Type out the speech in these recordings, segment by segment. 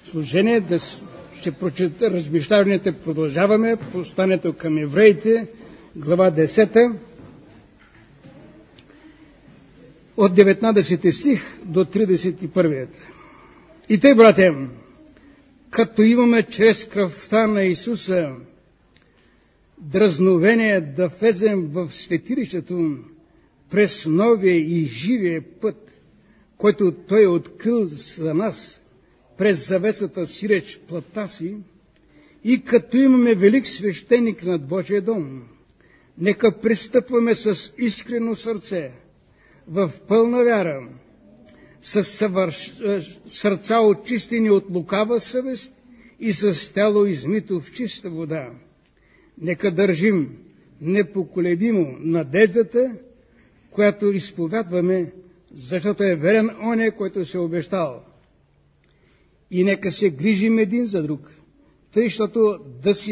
служение. Ще прочета размишляванията. Продължаваме посланието към евреите, глава 10, от 19 стих до 31. И тъй, братя, като имаме чрез кръвта на Исуса дразновение да влезем в светилището през новия и живия път, който Той е открил за нас през завесата си реч плътта си, и като имаме велик свещеник над Божия дом, нека пристъпваме с искрено сърце, в пълна вяра, с сърца очистени от лукава съвест и с тяло измито в чиста вода. Нека държим непоколебимо надеждата, която изповядваме, защото е верен оня, който се обещал. И нека се грижим един за друг, тъй, защото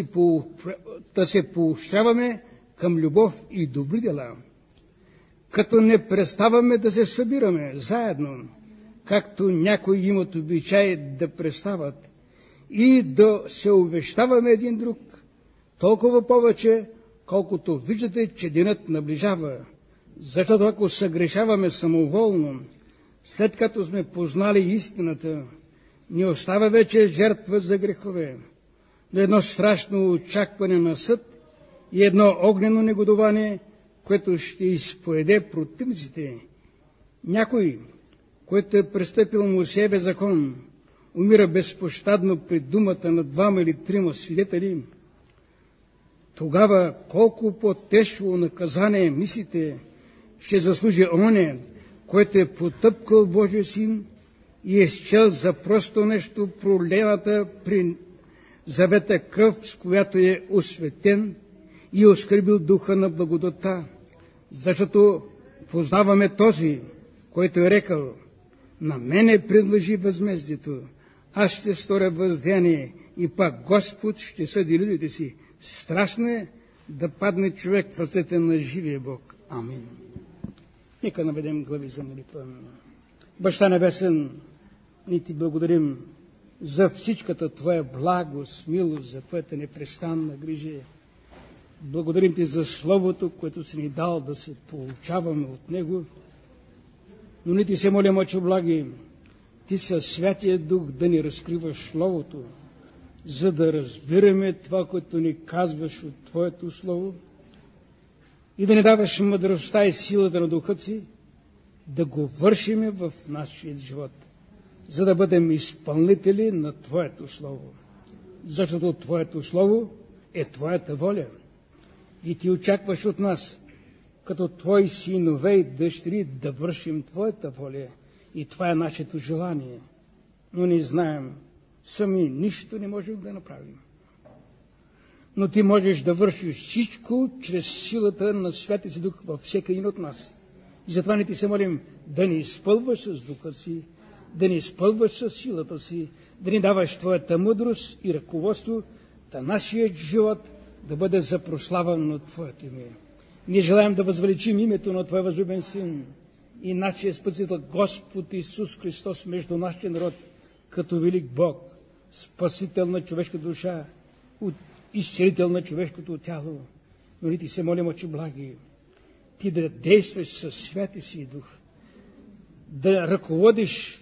да се поощряваме към любов и добри дела, като не преставаме да се събираме заедно, както някои имат обичай да престават, и да се увещаваме един друг, толкова повече, колкото виждате, че денят наближава. Защото ако съгрешаваме самоволно, след като сме познали истината, ни остава вече жертва за грехове, но едно страшно очакване на съд и едно огнено негодование, което ще изповеде противниците. Някой, който е престъпил Моисеевия закон, умира безпощадно при думата на 2 или 3 свидетели. Тогава колко по-тежко наказание мислите ще заслужи оня, който е потъпкал Божия син и е счел за просто нещо пролената при завета кръв, с която е осветен и оскърбил духа на благодата, защото познаваме този, който е рекал: на мене принадлежи възмездието, аз ще сторя въздаяние и пак Господ ще съди людите си. Страшно е да падне човек в ръцете на живия Бог. Амин. Нека наведем глави за молитва. Баща небесен, ние ти благодарим за всичката Твоя благост, милост, за Твоята непрестанна грижа. Благодарим ти за Словото, което си ни дал да се получаваме от него. Но ние ти се молим, Отче благи, ти със Святия Дух да ни разкриваш Словото, за да разбираме това, което ни казваш от Твоето Слово, и да ни даваш мъдростта и силата на Духът си, да го вършиме в нашия живот, за да бъдем изпълнители на Твоето Слово. Защото Твоето Слово е Твоята воля. И ти очакваш от нас, като Твои синове и дъщери, да вършим Твоята воля. И това е нашето желание. Но не знаем, сами нищо не можем да направим. Но ти можеш да вършиш всичко чрез силата на Святия си Дух във всеки един от нас. И затова не ти се молим да ни изпълваш с Духа си, да ни изпълваш с силата си, да ни даваш Твоята мъдрост и ръководство, да нашият живот да бъде за прослава на Твоето име. Ние желаем да възвеличим името на Твоя възлюбен Син и нашия Спасител Господ Исус Христос между нашия народ, като велик Бог, Спасител на човешка душа, изцелител на човешкото тяло. Но ние ти се молим, Отче благи, ти да действаш със Святия си Дух, да ръководиш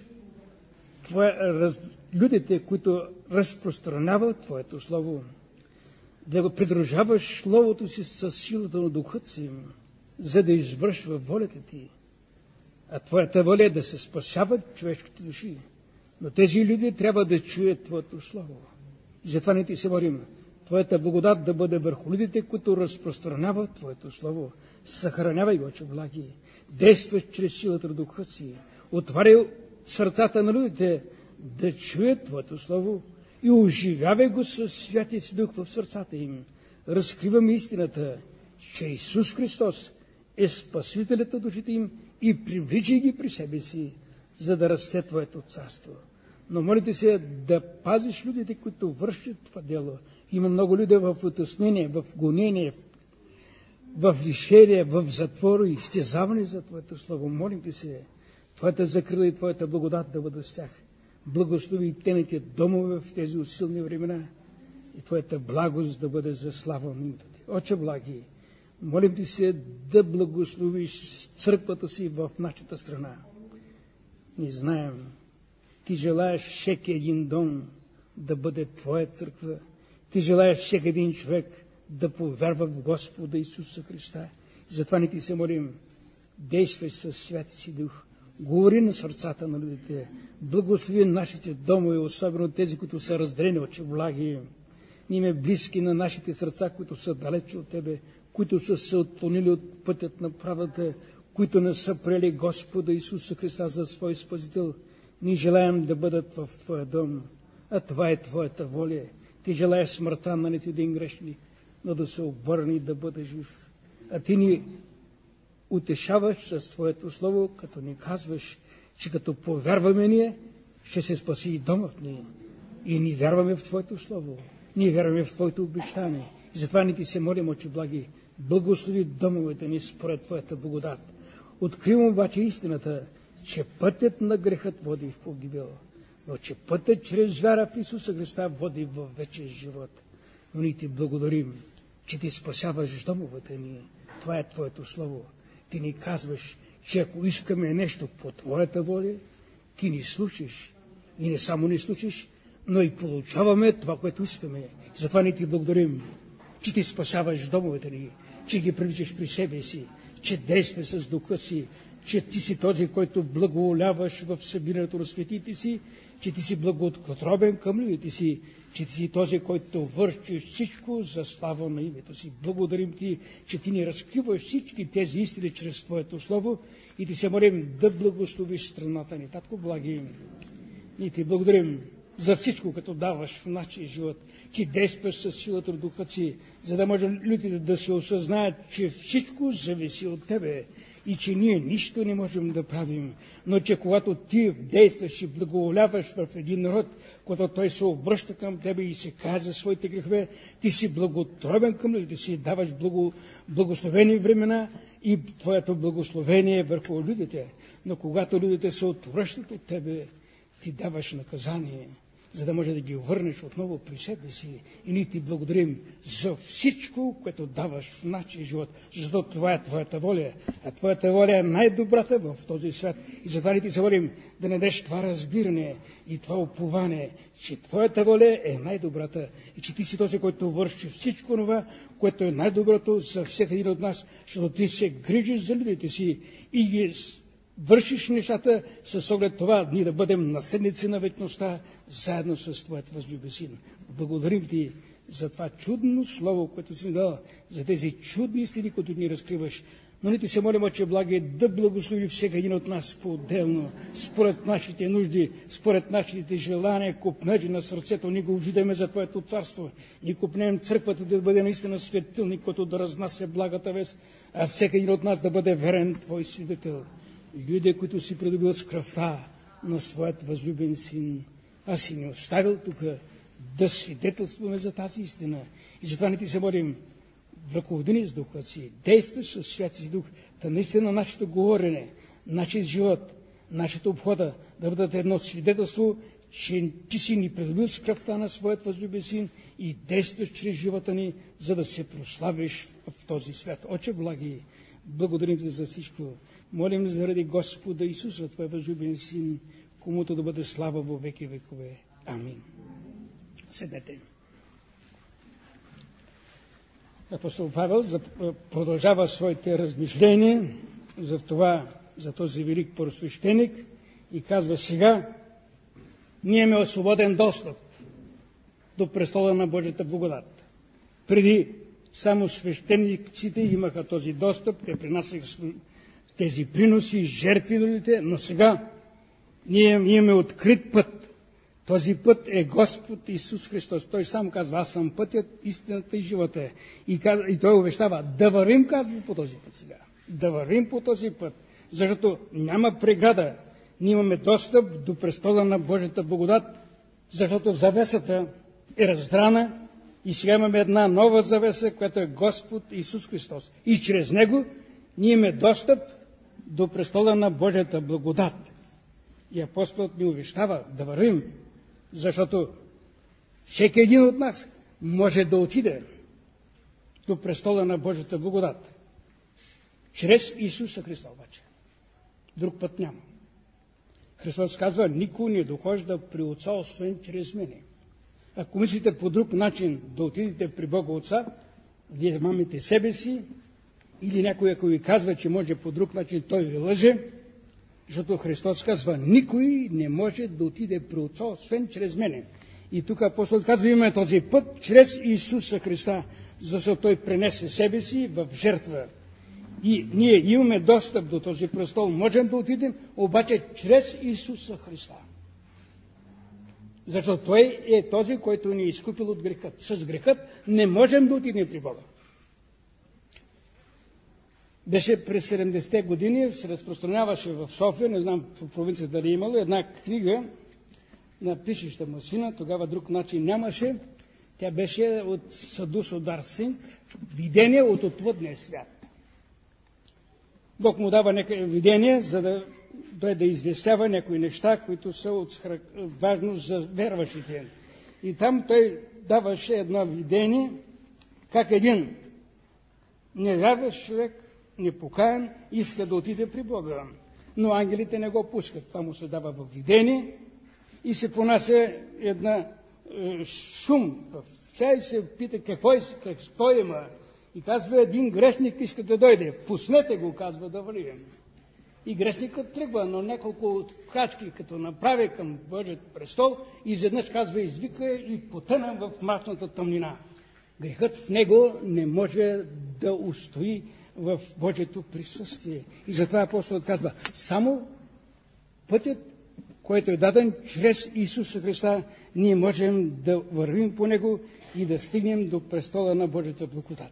людите, които разпространяват Твоето Слово, да го придружаваш Словото си със силата на Духът си, за да извършва волята ти. А Твоята воля е да се спасяват човешките души. Но тези люди трябва да чуят Твоето Слово. И затова не ти се молим Твоята благодат да бъде върху людите, които разпространяват Твоето Слово. Съхранявай го, Отче благи. Действаш чрез силата на Духа си. Отваряй сърцата на людите да чуят Твоето Слово и оживявай го със Святия си Дух в сърцата им. Разкриваме истината, че Исус Христос е Спасителят на душите им и привличай ги при себе си, за да расте Твоето царство. Но молите се да пазиш людите, които вършат това дело. Има много люди в утъснение, в гонение, в лишение, в затвора и изтезаване за Твоето Слово. Молим ти се, Твоята закрила и Твоята благодат да бъде с тях. благослови тените домове в тези усилни времена и Твоята благост да бъде за слава на името Ти. Отче благи, молим Ти се да благословиш църквата си в нашата страна. Ние знаем, Ти желаеш всеки един дом да бъде Твоя църква. Ти желаеш всеки един човек да повярва в Господа Исуса Христа. Затова ни Ти се молим, действай със Святия си Дух, говори на сърцата на людите, благослови нашите домове, особено тези, които са разделени, Отче благи. Ние сме близки на нашите сърца, които са далече от Тебе, които са се отклонили от пътят на правдата, които не са приели Господа Исуса Христа за свой Спасител. Ние желаем да бъдат в Твоя дом, а това е Твоята воля. Ти желаеш смъртта на нито един грешник, но да се обърне и да бъде жив. А Ти ни утешаваш с Твоето Слово, като ни казваш, че като повярваме ние, ще се спаси и домът ни. И ние вярваме в Твоето Слово. Ние вярваме в Твоето обещание. И затова ни Ти се молим, Отче благи, благослови домовете ни според Твоята благодат. Откривам обаче истината, че пътят на грехът води в погибел, но че пътят чрез вяра в Исуса Христа води в вечен живот. Но ние Ти благодарим, че Ти спасяваш домовете ни. Това е Твоето Слово. Ти ни казваш, че ако искаме нещо по Твоята воля, Ти ни слушаш. И не само ни слушаш, но и получаваме това, което искаме. Затова ни Ти благодарим, че Ти спасяваш домовете ни, че ги привличаш при себе си, че действаш с духа си, че Ти си този, който благоволяваш в събирането на светите си, че Ти си благоотробен към людите си, че Ти си този, който вършиш всичко за слава на името си. Благодарим Ти, че Ти ни разкриваш всички тези истини чрез Твоето Слово и Ти се молим да благословиш страната ни. Татко, благи, ние Ти благодарим за всичко, като даваш в нашия живот. Ти действаш със силата на духа си, за да може людите да се осъзнаят, че всичко зависи от Тебе и че ние нищо не можем да правим, но че когато Ти действаш и благоволяваш в един народ, когато той се обръща към Тебе и се казва своите грехове, Ти си благотробен към людите си, даваш благословени времена и Твоето благословение е върху людите. Но когато людите се отвръщат от Тебе, Ти даваш наказание, за да може да ги върнеш отново при себе си. И ние Ти благодарим за всичко, което даваш в нашия живот, защото това е Твоята воля. А Твоята воля е най-добрата в този свят. И затова ни Ти се молим да не дадеш това разбиране и това упование, че Твоята воля е най-добрата и че Ти си този, който върши всичко това, което е най-доброто за всеки един от нас, защото Ти се грижиш за людите си и ги вършиш нещата с оглед това ние да бъдем наследници на вечността, заедно с Твоят възлюбен Син. Благодарим Ти за това чудно слово, което си ни дал, за тези чудни истини, които ни разкриваш. Но ние Ти се молим, Отче благи, да благослови всеки един от нас по-отделно, според нашите нужди, според нашите желания, купнежи на сърцето. Ние го ожидаме за Твоето царство. Ние купнем църквата да бъде наистина светилник, който да разнася благата вест, а всеки един от нас да бъде верен Твой свидетел. Люди, които си придобил с кръвта на Своят възлюбен Син, аз си ни оставил тук да свидетелстваме за тази истина. И затова ни Ти се молим, ръководи ни с духа си, действаш със Святия си дух, да наистина нашето говорене, нашият живот, нашата обхода да бъдат едно свидетелство, че Ти си ни придобил с кръвта на Своят възлюбен Син и действаш чрез живота ни, за да се прославиш в този свят. Отче благи, благодарим Ти за всичко. Молим заради Господа Исуса, Твой възлюбен Син, комуто да бъде слава во веки векове. Амин. Седнете. Апостол Павел продължава своите размишления за този велик просвещеник и казва: сега ние имаме свободен достъп до престола на Божията благодат. Преди само свещениците имаха този достъп, те принасяха тези приноси, жертви на людите, но сега ние имаме открит път. Този път е Господ Исус Христос. Той сам казва: аз съм пътят, истината и живота. И той увещава да вървим, казва, по този път сега. Да вървим по този път, защото няма преграда. Ние имаме достъп до престола на Божията благодат, защото завесата е раздрана и сега имаме една нова завеса, която е Господ Исус Христос. И чрез Него ние имаме достъп до престола на Божията благодат. И апостолът ни увещава да вървим, защото всеки един от нас може да отиде до престола на Божията благодат. Чрез Исуса Христа обаче. Друг път няма. Христос казва, никой не дохожда при Отца, освен чрез мене. Ако мислите по друг начин да отидете при Бога Отца, вие мамите себе си, или някой, ако ви казва, че може по друг начин, той ви лъже, защото Христос казва, никой не може да отиде при Отца, освен чрез мене. И тук апостол казва, имаме този път чрез Исуса Христа, защото Той пренесе себе си в жертва. И ние имаме достъп до този престол, можем да отидем, обаче чрез Исуса Христа. Защото Той е този, който ни е изкупил от грехът. С грехът не можем да отидем при Бога. Беше през 70-те години, се разпространяваше в София, не знам по провинцията дали имало, една книга на пишеща машина, тогава друг начин нямаше. Тя беше от Садусо Дарсинг, видение от отвъдния свят. Бог му дава някакво видение, за да той да известява някои неща, които са от важност за верващите. И там той даваше едно видение, как един невярващ човек, непокаян, иска да отиде при Бога. Но ангелите не го пускат. Това му се дава в видение и се понася една шум в чай, се пита какво има. И казва, един грешник иска да дойде. Пуснете го, казва, да вървим. И грешникът тръгва, но няколко крачки, като направи към Божият престол, изведнъж казва, извика и потъна в мрачната тъмнина. Грехът в него не може да устои в Божието присъствие. И затова апостолът казва, само пътят, който е даден чрез Исуса Христа, ние можем да вървим по него и да стигнем до престола на Божията благодат.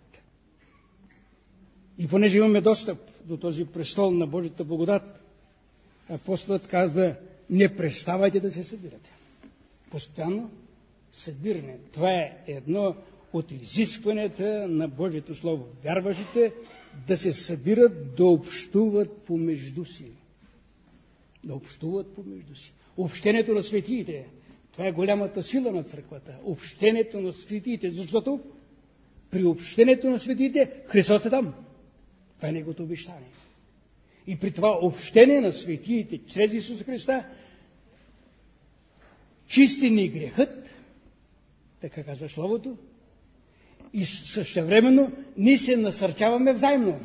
И понеже имаме достъп до този престол на Божията благодат, апостолът казва, не преставайте да се събирате. Постоянно събиране. Това е едно от изискванията на Божието Слово. Вярващите да се събират, да общуват помежду си. Да общуват помежду си. Общението на светиите. Това е голямата сила на църквата. Общението на светиите. Защото при общението на светиите Христос е там. Това е неговото обещание. И при това общение на светиите чрез Исуса Христа чисти ни грехът, така казва Словото, и същевременно ние се насърчаваме взаимно.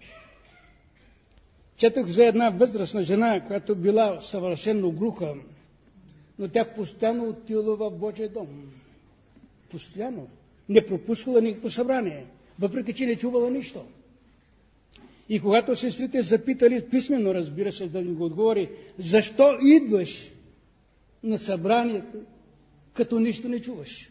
Четох за една възрастна жена, която била съвършено глуха, но тя постоянно отивала в Божия дом. Постоянно. Не пропускала никакво събрание, въпреки че не чувала нищо. И когато сестрите запитали, писменно разбира се, да ни го отговори, защо идваш на събранието, като нищо не чуваш?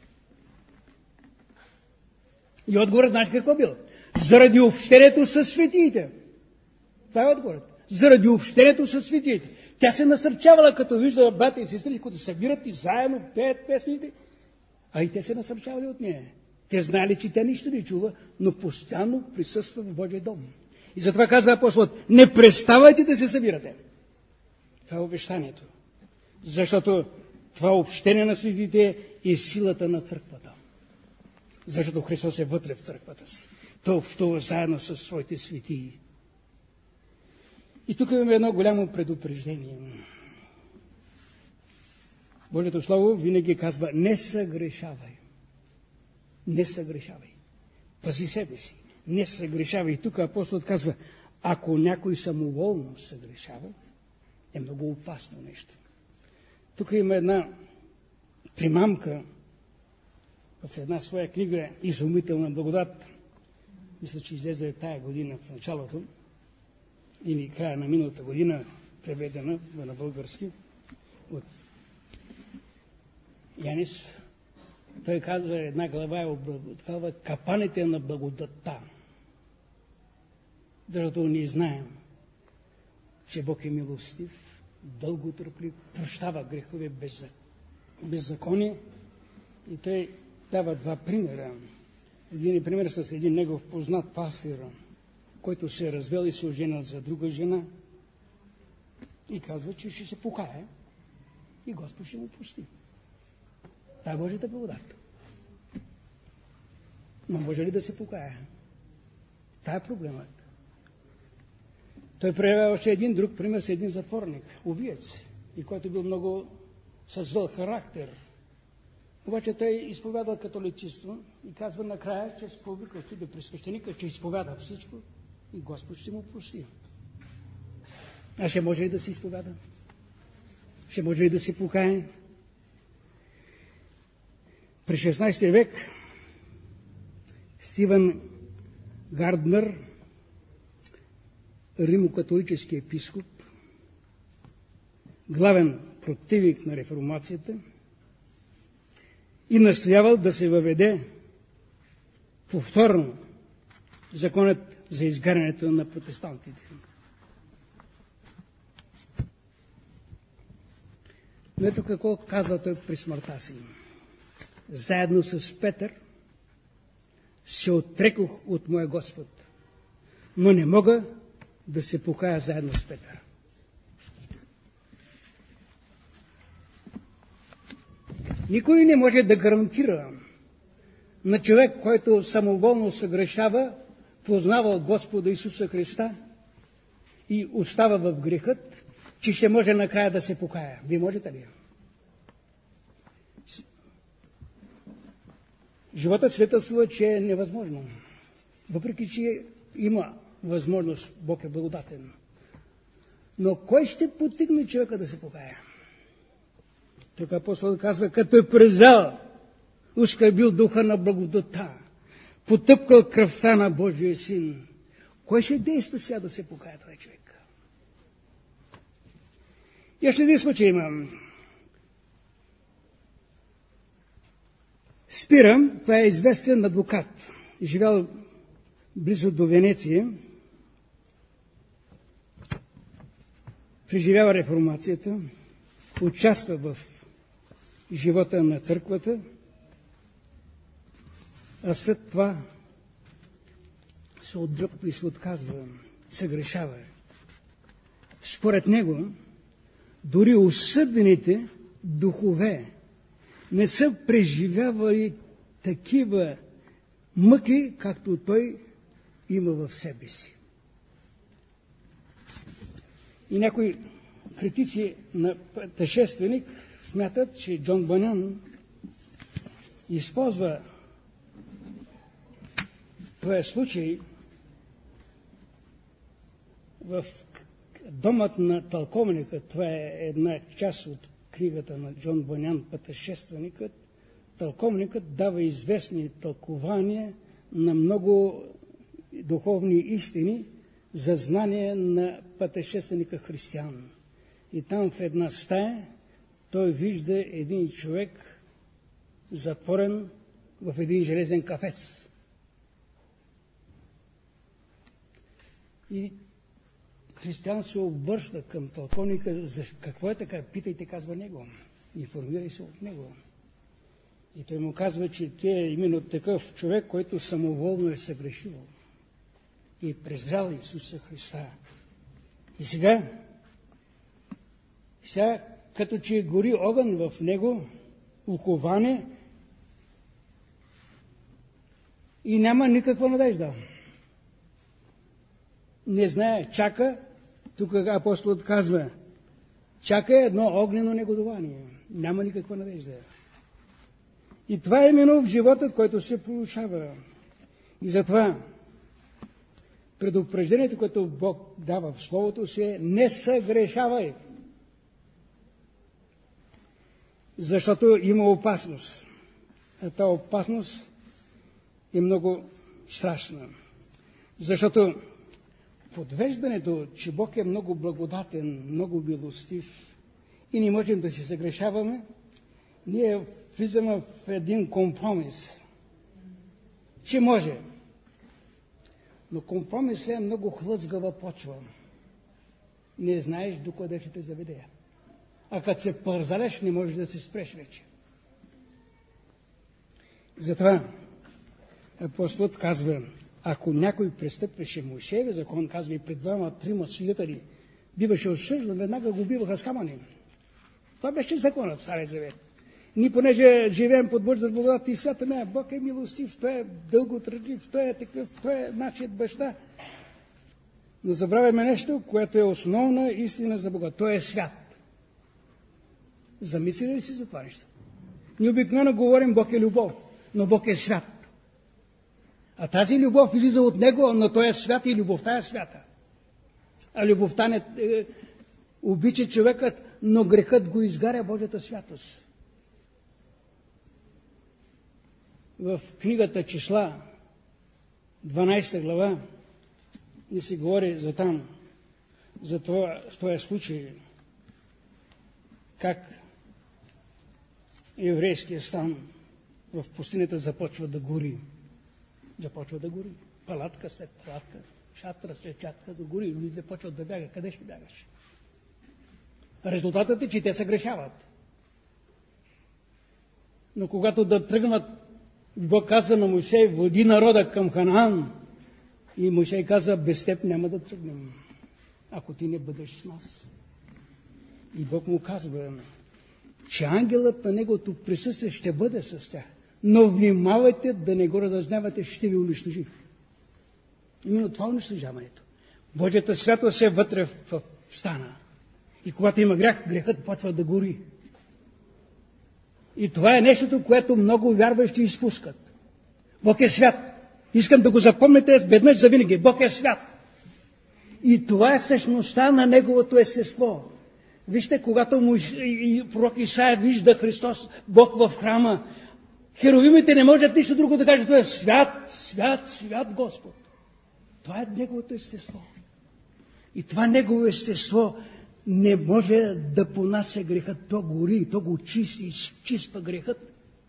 И отговорът, знаеш какво било? Заради общението със светиите. Това е отговорът. Заради общението със светиите. Тя се насърчавала, като виждала брата и сестри, които събират и заедно пеят песните, а и те се насърчавали от нея. Те знали, че тя нищо не чува, но постоянно присъства в Божия дом. И затова каза апостолът, не преставайте да се събирате. Това е обещанието. Защото това общение на светите е силата на църквата. Защото Христос е вътре в църквата си. Той общува заедно с своите светии. И тук имаме едно голямо предупреждение. Божието Слово винаги казва, не съгрешавай. Не съгрешавай. Пази себе си. Не съгрешавай. И тук апостолът казва, ако някой самоволно съгрешава, е много опасно нещо. Тук има една примамка в една своя книга «Изумителна благодат». Мисля, че излезе тая година в началото или края на миналата година, преведена на български от Янис. Той казва, една глава е образова капаните на благодатта. Защото ние знаем, че Бог е милостив, дълготърплив, прощава грехове беззаконие. И той дава два примера. Един пример с един негов познат пастир, който се е развел и се оженил за друга жена и казва, че ще се покае и Господ ще му прости. Това е Божията благодат. Но може ли да се покая? Това е проблемът. Той проявява още един друг пример с един затворник, убиец, и който бил много със зъл характер. Обаче той изповядал католичество и казва накрая, че повикал чудо при свещеника, че изповяда всичко и Господ ще му прости. А ще може ли да се изповяда? Ще може ли да се покае? При 16 век Стивън Гарднер, римокатолически епископ, главен противник на реформацията, и настоявал да се въведе повторно законът за изгарянето на протестантите. Но ето какво казва той при смъртта си. Заедно с Петър се отрекох от моя Господ, но не мога да се покая заедно с Петър. Никой не може да гарантира на човек, който самоволно съгрешава, познава Господа Исуса Христа и остава в грехът, че ще може накрая да се покая. Вие можете ли? Животът свидетелства, че е невъзможно. Въпреки че има възможност, Бог е благодатен. Но кой ще потигне човека да се покая? Тук апостол казва, като е презал, ускърбил духа на благодата, потъпкал кръвта на Божия син. Кой ще действа сега да се покая това човек? И още един случай имам. Спира, това е известен адвокат, живял близо до Венеция, преживява реформацията, участва в живота на църквата, а след това се отдръпва и се отказва, се грешава. Според него, дори осъдените духове не са преживявали такива мъки, както той има в себе си. И някои критици на пътешественик смятат, че Джон Бънън използва този случай в домът на тълковника. Това е една част от книгата на Джон Бънън, пътешественикът. Тълковникът дава известни тълкования на много духовни истини за знание на пътешественика християн. И там в една стая той вижда един човек затворен в един железен кафец. И християн се обръща към тълковника, за какво е така, питайте, казва него, информирай се от него. И той му казва, че те е именно такъв човек, който самоволно е съгрешил и презрял Исуса Христа. И сега като че гори огън в него, уковане, и няма никаква надежда. Не знае, чака, тук апостолът казва, чака едно огнено негодование. Няма никаква надежда. И това е именно в живота, който се получава. И затова предупреждението, което Бог дава в Словото си е не съгрешавай. Защото има опасност. А тази опасност е много страшна. Защото подвеждането, че Бог е много благодатен, много милостив и не можем да се съгрешаваме, ние влизаме в един компромис, че може. Но компромис е много хлъзгава почва. Не знаеш докъде ще те заведе. А като се пързалеш, не можеш да се спреш вече. Затова апостолът казва, ако някой престъпваше Моисеевия закон, казва и пред двама-трима свидетели, биваше осъждан, веднага го биваха с камъни. Това беше законът в Стария Завет. Ние, понеже живеем под Божията благодат и свята, Бог е милостив, Той е дълготърпелив, Той е такъв, Той е нашият баща. Но забравяме нещо, което е основна истина за Бога. Той е свят. Замислили ли си за това нещо? Ние обикновено говорим, Бог е любов, но Бог е свят. А тази любов излиза от Него, но Той е свят и любовта е свята. А любовта не обича човекът, но грехът го изгаря Божията святост. В книгата Числа, 12 глава, и се говори за там, за този случай, как еврейския стан в пустинята започва да гори. Започва да гори. Палатка след палатка, шатра след шатра да гори. Людите почват да бягат. Къде ще бягаш? Резултатът е, че те се грешават. Но когато да тръгнат, Бог казва на Мойсей, води народа към Ханаан. И Мойсей каза, без теб няма да тръгнем, ако ти не бъдеш с нас. И Бог му казва, че ангелът на неговото присъствие ще бъде с тях. Но внимавайте да не го разъзнавате, ще ви унищожи. Именно това унищожаването. Божията святост е вътре в стана. И когато има грях, грехът почва да гори. И това е нещото, което много вярващи изпускат. Бог е свят. Искам да го запомните веднъж за винаги. Бог е свят. И това е същността на Неговото естество. Вижте, когато пророк Исаия вижда Христос, Бог в храма, херовимите не можат нищо друго да кажат. Той е свят, свят, свят Господ. Това е Неговото естество. И това Негово естество не може да понася грехът. То гори, то го чисти, изчиства грехът.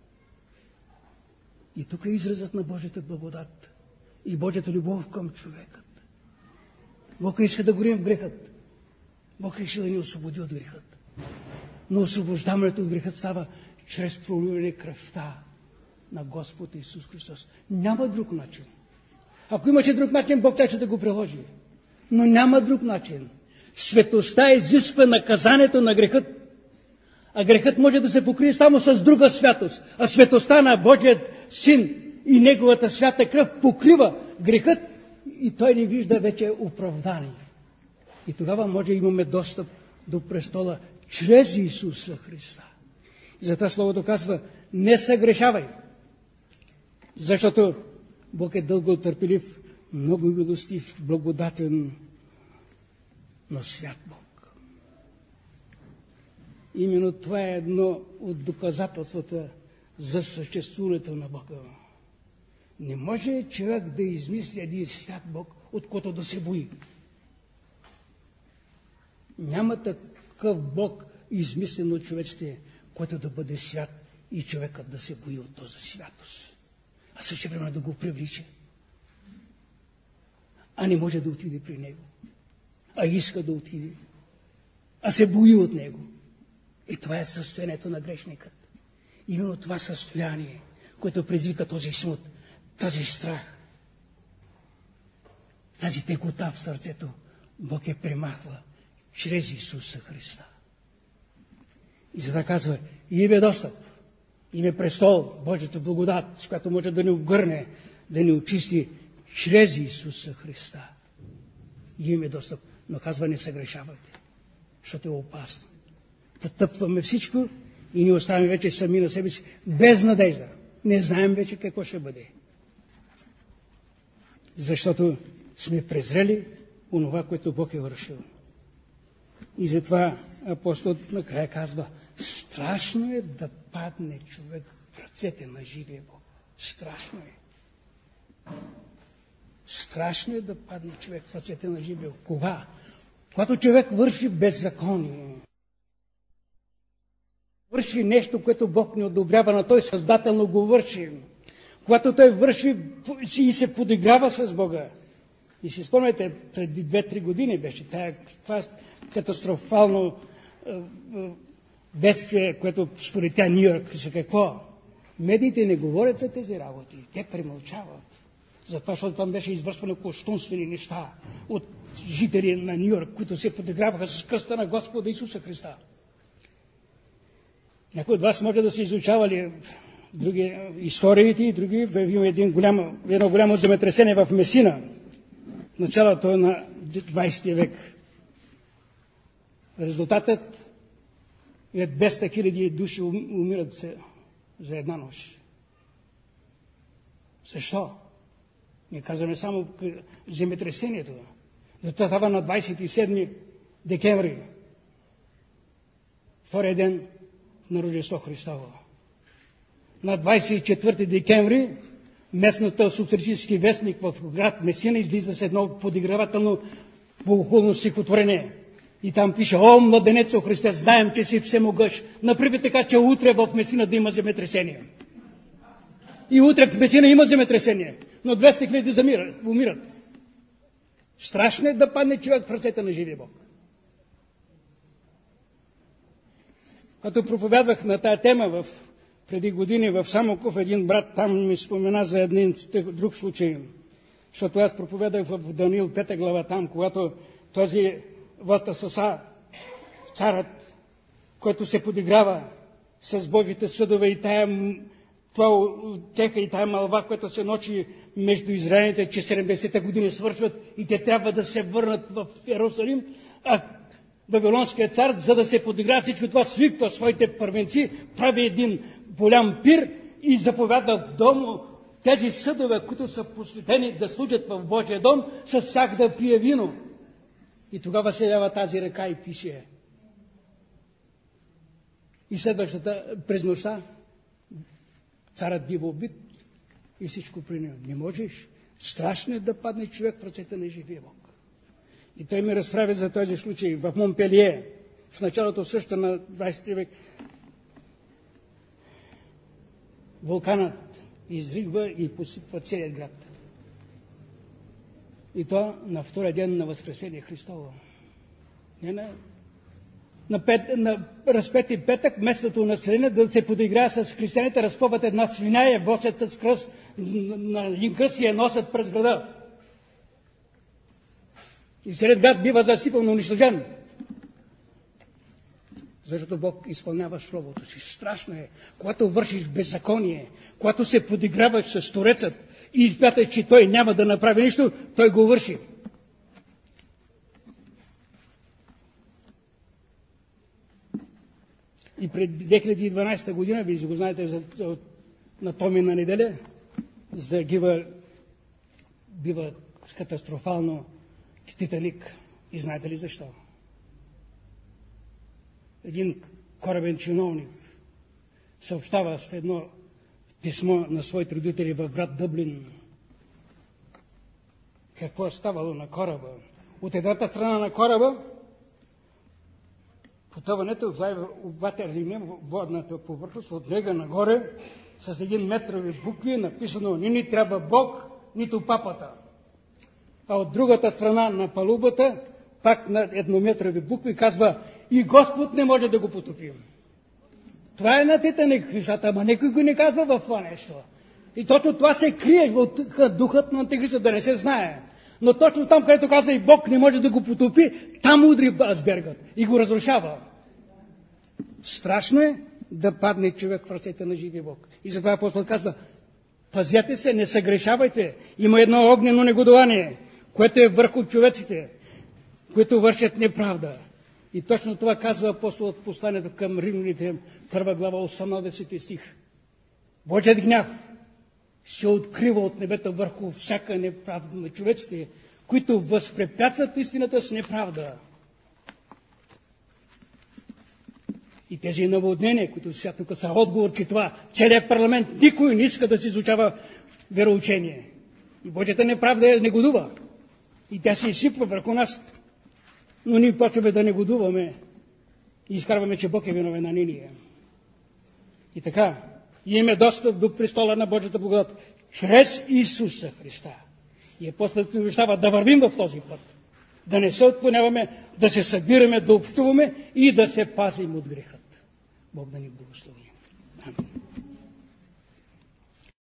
И тук е изразът на Божията благодат и Божията любов към човекът. Бог не иска да горим в грехът. Бог реши да ни освободи от грехът. Но освобождаването от грехът става чрез проливане кръвта на Господ Исус Христос. Няма друг начин. Ако имаше друг начин, Бог трябваше да го приложи. Но няма друг начин. Светостта изисква наказанието на грехът. А грехът може да се покрие само с друга святост. А светостта на Божият Син и Неговата свята кръв покрива грехът и той не вижда вече оправдание. И тогава може да имаме достъп до престола чрез Исуса Христа. И затова Словото казва, не съгрешавай, защото Бог е дълготърпелив, много милостив, благодатен, но свят Бог. Именно това е едно от доказателствата за съществуването на Бога. Не може човек да измисли един свят Бог, от който да се бои. Няма такъв Бог, измислен от човеците, който да бъде свят и човекът да се бои от този святост. А също време да го привлича. А не може да отиде при него. А иска да отиде. А се бои от него. И това е състоянието на грешникът. Именно това състояние, което предизвика този смут, този страх, тази тегота в сърцето, Бог я премахва чрез Исуса Христа. И за да казва, има достъп, има престол, Божията благодат, с която може да ни обгърне, да ни очисти чрез Исуса Христа. Имаме достъп, но казва, не съгрешавайте, защото е опасно. Потъпваме всичко и ни оставяме вече сами на себе си, без надежда. Не знаем вече какво ще бъде. Защото сме презрели онова, което Бог е вършил. И затова апостолът накрая казва, страшно е да падне човек в ръцете на живия Бог. Страшно е. Страшно е да падне човек в ръцете на живия Бог. Кога? Когато човек върши беззаконие. Върши нещо, което Бог не одобрява, но той създателно го върши. Когато той върши и се подиграва с Бога. И си спомняте, преди 2-3 години беше това катастрофално бедствие, което според тя Нью-Йорк, за какво? Медиите не говорят за тези работи, те премълчават. Затова, защото там беше извършвано кощунствени неща от жители на Нью-Йорк, които се подиграваха с кръста на Господа Исуса Христа. Някои от вас може да са изучавали други историите и други. Има едно голямо земетресение в Месина, в началото на 20 век. Резултатът е 200 хиляди души умират за една нощ. Защо? Ние казваме само земетресението. Това става на 27 декември, втория ден на Рождество Христово. На 24 декември местната социалистически вестник в град Месина излиза с едно подигравателно богохулно стихотворение. И там пише: "О, младенецо Христе, знаем, че си всемогъщ. Направи така, че утре в Месина да има земетресение." И утре в Месина има земетресение, но 200 хиляди умират. Страшно е да падне човек в ръцете на живия Бог. Като проповядвах на тая тема преди години в Самоков, един брат там ми спомена за един друг случай. Защото аз проповядах в Даниил 5 глава там, когато този Валтасоса, царът, който се подиграва с Божите съдове и тая теха и тая мълва, която се ночи между израелите, че 70-те години свършват и те трябва да се върнат в Иерусалим, а Вавилонският цар, за да се подиграе всичко това, свиква своите първенци, прави един голям пир и заповядва в дома тези съдове, които са посветени да служат в Божия дом, с всяк да пие вино. И тогава се ява тази река и пише. И следващата през нощта царът бива убит и всичко при него. Не можеш. Страшно е да падне човек в ръцете на живия Бог. И той ми разправи за този случай в Монпелие, в началото също на 20 век. Вулканът изригва и посипва целият град. И то на втория ден на Възкресение Христово. Не на разпети петък, местното население да се подиграе с християните, разпъват една свиня, я бочат с кръст на един кръст и я носят през града. И целият град бива засипан, унищожен. Защото Бог изпълнява словото си. Страшно е, когато вършиш беззаконие, когато се подиграваш с Творецът и смяташ, че Той няма да направи нищо, Той го върши. И пред 2012 година, вие го знаете на Томина неделя, бива катастрофално Титаник. И знаете ли защо? Един корабен чиновник съобщава в едно писмо на своите родители в град Дъблин какво е ставало на кораба. От едната страна на кораба потъването ватерли водната повърхност, от него нагоре с 1 метрови букви написано: "Не ни трябва Бог, нито папата." А от другата страна на палубата, пак на 1-метрови букви, казва: "И Господ не може да го потопи." Това е на Титаник, христата, ама никой го не казва в това нещо. И точно това се крие от духът на Антихриста, да не се знае. Но точно там, където казва и Бог не може да го потопи, там удри айсбергът и го разрушава. Страшно е да падне човек в ръцете на живия Бог. И затова апостол казва: "Пазете се, не съгрешавайте. Има едно огнено негодование, което е върху човеците, които вършат неправда." И точно това казва апостол от посланието към Римляните, 1 глава, 18 стих. Божият гняв се открива от небето върху всяка неправда на човеците, които възпрепятстват истината с неправда. И тези наводнения, които сега тук са отговор, че това целият парламент никой не иска да се изучава вероучение. И Божията неправда негодува. И тя се изсипва върху нас. Но ние почваме да негодуваме и изкарваме, че Бог е виновен на ние. И така, имаме достъп до престола на Божията благодат чрез Исуса Христа. И апостолът ни обещава да вървим в този път, да не се отклоняваме, да се събираме, да общуваме и да се пазим от грехът. Бог да ни благослови. Амин.